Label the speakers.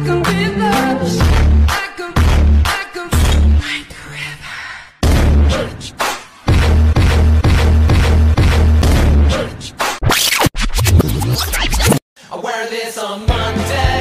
Speaker 1: can be lost. I can like the river. I wear this on Monday.